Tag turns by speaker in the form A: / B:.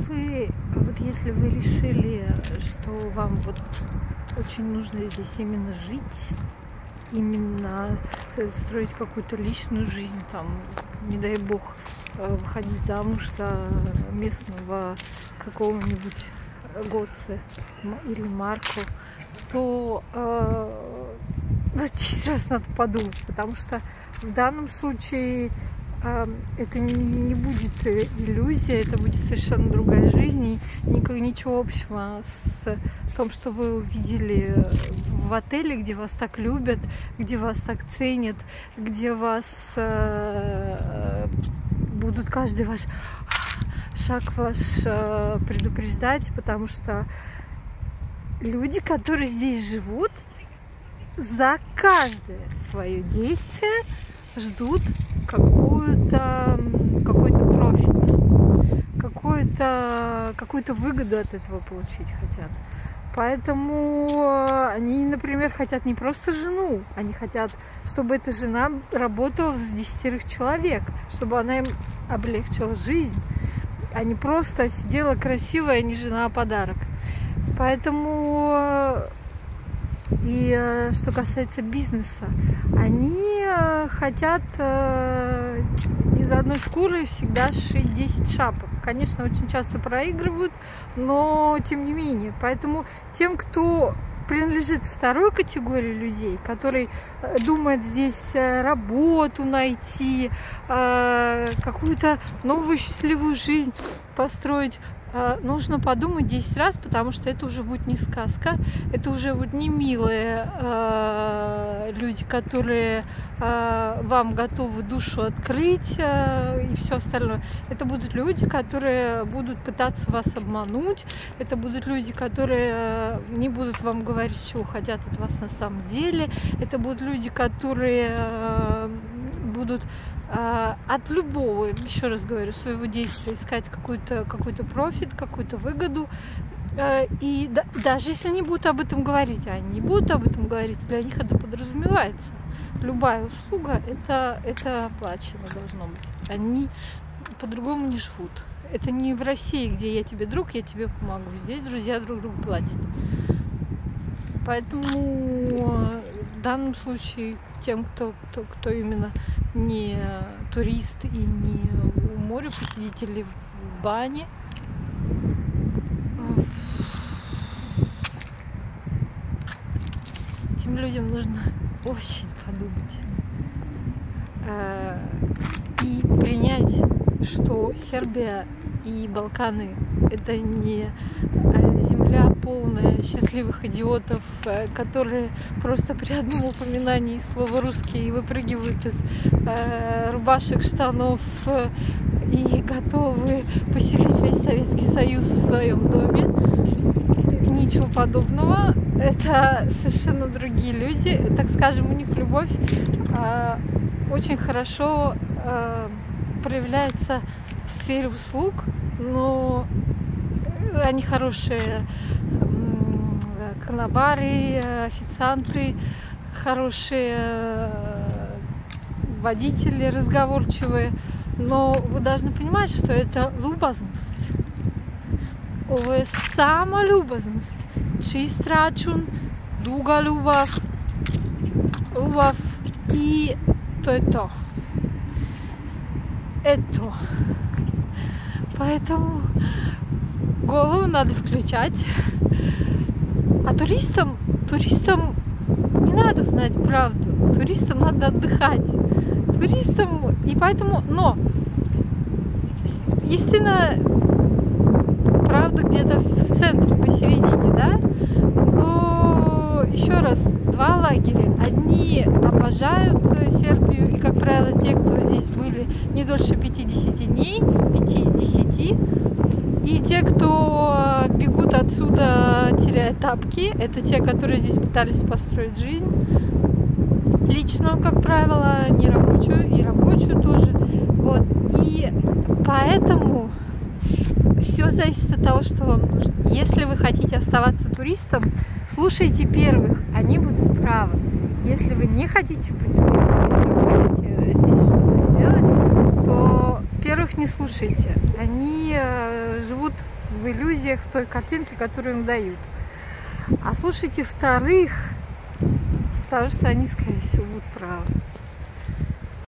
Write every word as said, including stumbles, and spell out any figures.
A: вы, вот если вы решили, что вам вот очень нужно здесь именно жить, именно строить какую-то личную жизнь, там, не дай бог, выходить замуж за местного какого-нибудь Готце или Марку, то э, десять раз надо подумать, потому что в данном случае э, это не, не будет иллюзия, это будет совершенно другая жизнь, и никак, ничего общего с том, что вы увидели в отеле, где вас так любят, где вас так ценят, где вас э, будут каждый ваш шаг ваш э, предупреждать, потому что люди, которые здесь живут, за каждое свое действие ждут какую-то какой-то профит, какую-то какую-то выгоду от этого получить хотят. Поэтому они, например, хотят не просто жену, они хотят, чтобы эта жена работала с десятерых человек, чтобы она им облегчила жизнь, а не просто сидела красивая, не жена, а подарок. Поэтому и что касается бизнеса, они хотят из одной шкуры всегда сшить десять шапок. Конечно, очень часто проигрывают, но тем не менее. Поэтому тем, кто принадлежит второй категории людей, который думает здесь работу найти, какую-то новую счастливую жизнь построить, нужно подумать десять раз, потому что это уже будет не сказка, это уже будут не милые э, люди, которые э, вам готовы душу открыть э, и все остальное. Это будут люди, которые будут пытаться вас обмануть, это будут люди, которые э, не будут вам говорить, чего хотят от вас на самом деле, это будут люди, которые э, будут от любого, еще раз говорю, своего действия искать какой-то какой-то профит, какую-то выгоду. И да, даже если они будут об этом говорить, а они не будут об этом говорить, для них это подразумевается. Любая услуга это, это оплачено должно быть. Они по-другому не живут. Это не в России, где я тебе друг, я тебе помогу. Здесь друзья друг другу платят. Поэтому в данном случае тем, кто, кто, кто именно не турист и не у моря посетители в бане, тем людям нужно очень подумать и принять, что Сербия и Балканы — это не земля полная счастливых идиотов, которые просто при одном упоминании слова «русский» выпрыгивают из э, рубашек, штанов и готовы поселить весь Советский Союз в своем доме. Ничего подобного. Это совершенно другие люди. Так скажем, у них любовь э, очень хорошо э, проявляется в сфере услуг, но они хорошие конобары, официанты, хорошие водители, разговорчивые. Но вы должны понимать, что это любезность. Ovo je sama ljubaznost. Čist račun, duga ljubav, ljubav i to je to. Это. Поэтому голову надо включать. А туристам, туристам не надо знать правду. Туристам надо отдыхать. Туристам, и поэтому, но истина, правда, где-то в центре, посередине, да? Но еще раз, два лагеря. Одни обожают Сербию, и, как правило, те, кто здесь были не дольше пятидесяти дней, пяти-десяти, и те, кто бегут отсюда, теряя тапки, это те, которые здесь пытались построить жизнь личную, как правило, не рабочую, и рабочую тоже. Вот. И поэтому все зависит от того, что вам нужно. Если вы хотите оставаться туристом, слушайте первых, они будут правы. Если вы не хотите быть туристом, если вы хотите здесь что-то сделать, то первых не слушайте. Они живут в иллюзиях, в той картинке, которую им дают. А слушайте вторых, потому что они, скорее всего, будут правы.